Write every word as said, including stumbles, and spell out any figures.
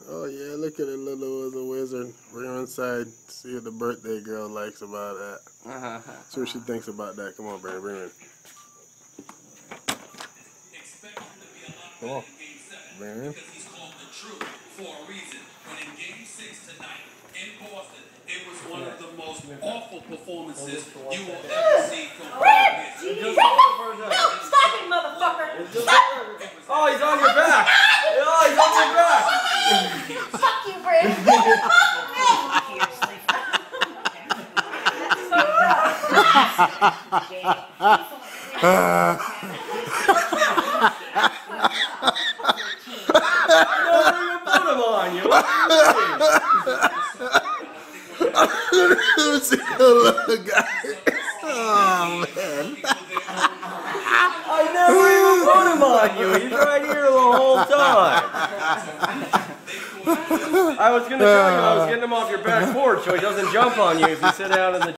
Oh yeah, look at it, little as a wizard. Bring her inside. See what the birthday girl likes about that. Uh-huh. See what she thinks about that. Come on, Brandon, bring her in. Come on, bring her in. He's called the truth for a reason. But in Game Six tonight in Boston, it was one of the most awful performances you will ever see from Brent! No, stop it, motherfucker! Oh, he's on your back! Oh, he's on your back! Fuck you, Brent! On you. See the little guy. Oh man. I never even put him on you. He's right here the whole time. I was gonna tell you I was getting him off your back porch so he doesn't jump on you if you sit down in the